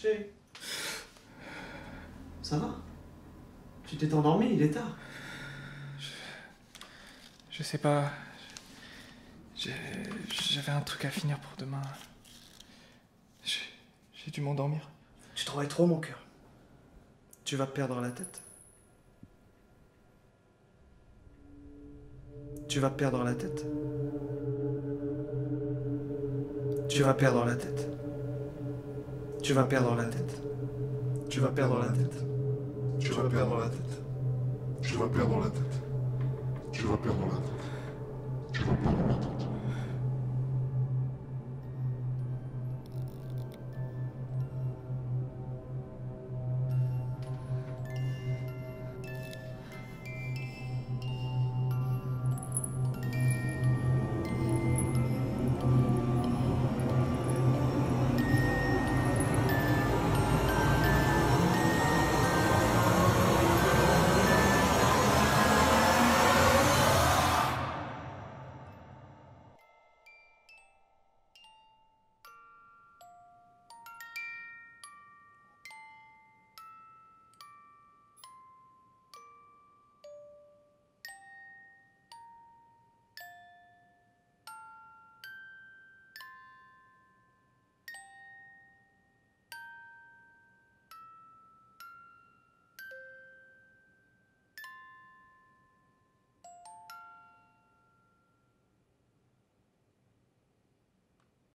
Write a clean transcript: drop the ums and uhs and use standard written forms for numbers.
Chérie. Ça va? Tu t'es endormi, il est tard. Je sais pas. J'avais un truc à finir pour demain. J'ai dû m'endormir. Tu travailles trop, mon cœur. Tu vas perdre la tête. Tu vas perdre la tête. Tu vas perdre la tête. Tu vas perdre la tête. Tu vas perdre la tête. Tu vas perdre la tête. Tu vas perdre la tête. Tu vas perdre la tête. Tu vas perdre la tête.